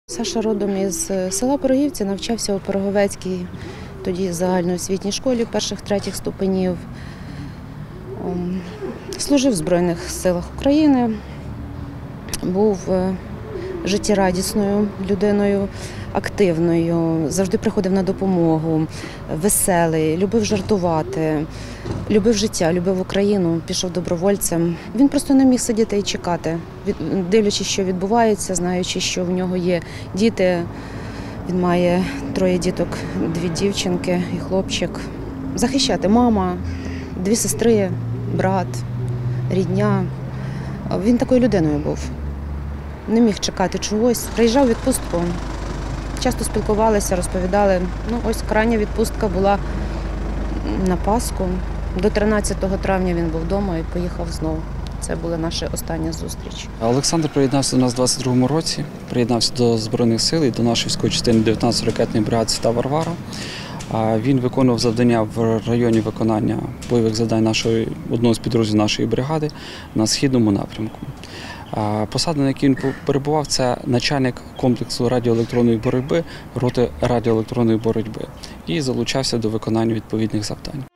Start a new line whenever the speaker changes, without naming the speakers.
Саша родом із села Пирогівці, навчався у Пироговецькій тоді загальноосвітній школі перших-третіх ступенів. Служив в Збройних силах України, був життєрадісною людиною, активною, завжди приходив на допомогу, веселий, любив жартувати, любив життя, любив Україну, пішов добровольцем. Він просто не міг сидіти і чекати, дивлячись, що відбувається, знаючи, що в нього є діти. Він має 3 діток, 2 дівчинки і хлопчик. Захищати мама, 2 сестри, брат, рідня. Він такою людиною був. Не міг чекати чогось. Приїжджав у відпустку, часто спілкувалися, розповідали. Ось крайня відпустка була на Пасху. До 13 травня він був вдома і поїхав знову. Це була наша остання зустріч.
Олександр приєднався до нас у 22-му році, приєднався до Збройних сил і до нашої військової частини 19-ї ракетної бригади «Свята Варвара». Він виконував завдання в районі виконання бойових завдань одного з підрозділів нашої бригади на східному напрямку. Посада, на якій він перебував, це начальник комплексу радіоелектронної боротьби, роти радіоелектронної боротьби і залучався до виконання відповідних завдань.